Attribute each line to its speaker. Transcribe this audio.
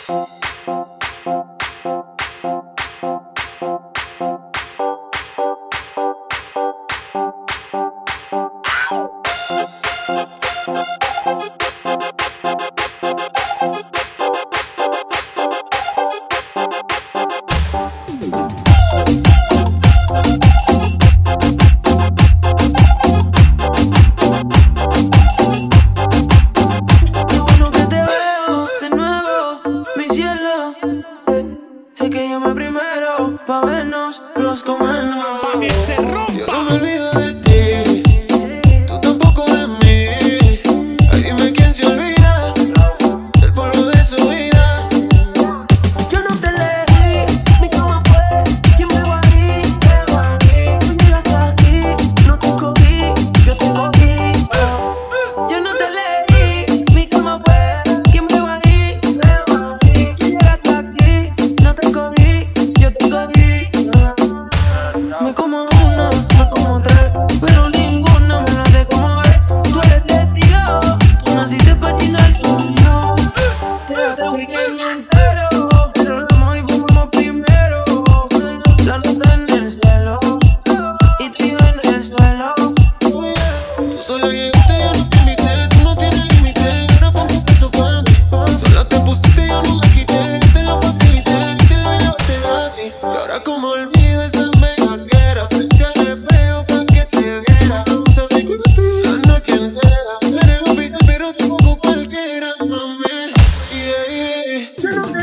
Speaker 1: Sé que llame primero pa' vernos, los comernos.
Speaker 2: Pa' que se rompa.
Speaker 3: Yo no me olvido de ti, tú tampoco de mí. Ay, dime quién se olvida del polvo de su vida.
Speaker 1: Yo no te elegí, mi cama fue quien me va ahí. Tú llegaste aquí, no te cogí, yo te cogí. Yo no te elegí, mi cama fue quien me va ahí. Tú llegaste aquí, no te cogí, yo te cogí. Me como una, me como tres, pero ninguna me la hace como es. Tú eres testigo, tú naciste para chingar conmigo. Quédate un weekend entero, rolamos y fumamos primero. La nota en el suelo, y tú en el suelo.
Speaker 3: Tú solo llegaste, yo no te invité. Tú no tienes límite, ahora pongo eso pa' mí. Sola te pusiste, yo no la quité. Te lo facilité, te lo llevaste gratis. Y ahora como olvido esa bellaquera, frente al espejo pa' que te viera. No sabes que la noche entera. Tú eres el oficial, pero tampoco cualquiera, mami. Yeah, yeah.